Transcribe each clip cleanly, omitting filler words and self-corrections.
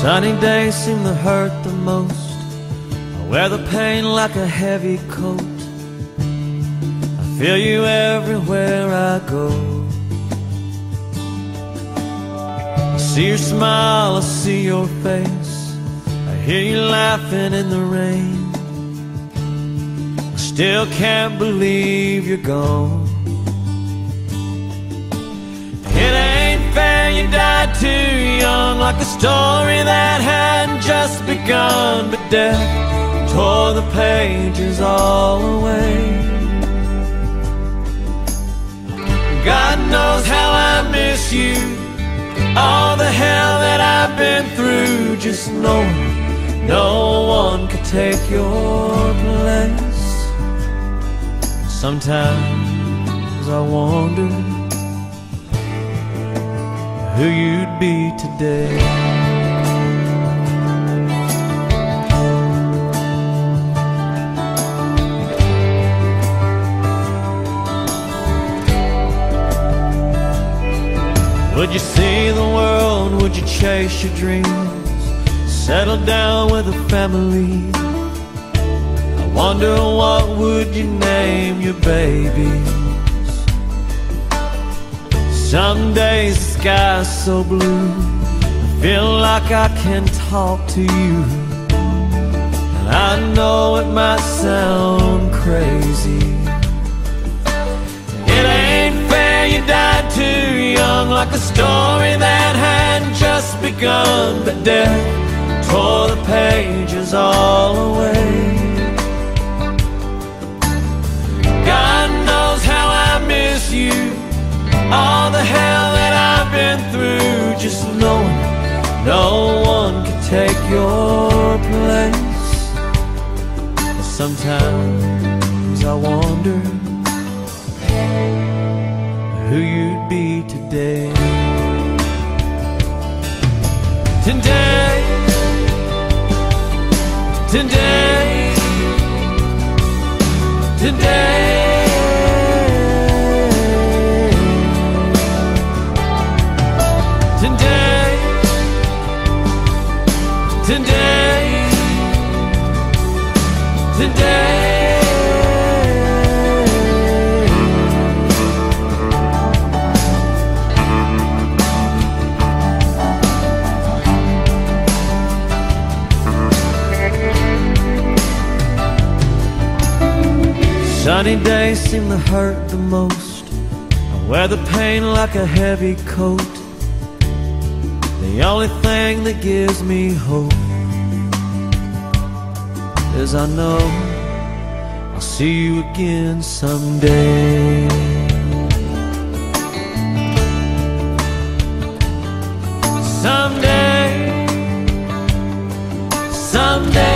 Sunny days seem to hurt the most. I wear the pain like a heavy coat. I feel you everywhere I go. I see your smile, I see your face. I hear you laughing in the rain. I still can't believe you're gone. It ain't fair you died too young, like a story that hadn't just begun. But death tore the pages all away. God knows how I miss you, all the hell that I've been through. Just knowing no one could take your place. Sometimes I wonder who you'd be today. Would you see the world? Would you chase your dreams? Settle down with a family? I wonder what would you name your babies? Some days the sky's so blue, I feel like I can talk to you. And I know it might sound crazy. It ain't fair you died too young, like a story that hadn't just begun. But death tore the pages all away. God knows how I miss you, all the hell that I've been through. Just knowing no one can take your place. Sometimes I wonder who you'd be today. Today, today, today. Today, today. Sunny days seem to hurt the most. I wear the pain like a heavy coat. The only thing that gives me hope is I know I'll see you again someday. Someday, someday.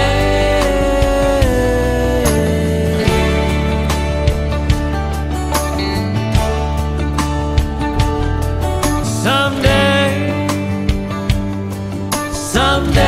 Someday, someday.